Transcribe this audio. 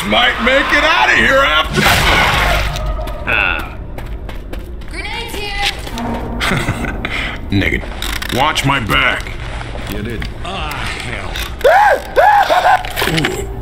just might make it out of here after. Grenades here! Negative. Watch my back. Get it. Ah, hell. Ooh.